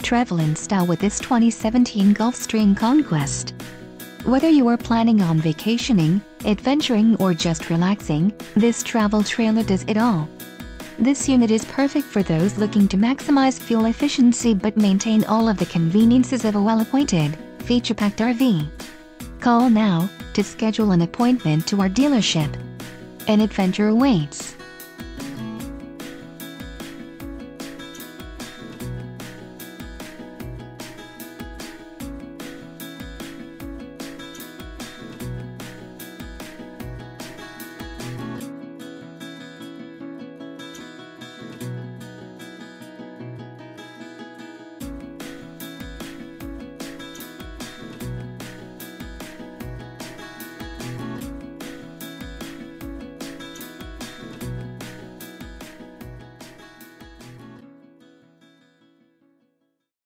travel in style with this 2017 Gulfstream Conquest. Whether you are planning on vacationing, adventuring or just relaxing, this travel trailer does it all. This unit is perfect for those looking to maximize fuel efficiency but maintain all of the conveniences of a well-appointed, feature-packed RV. Call now to schedule an appointment to our dealership. An adventure awaits.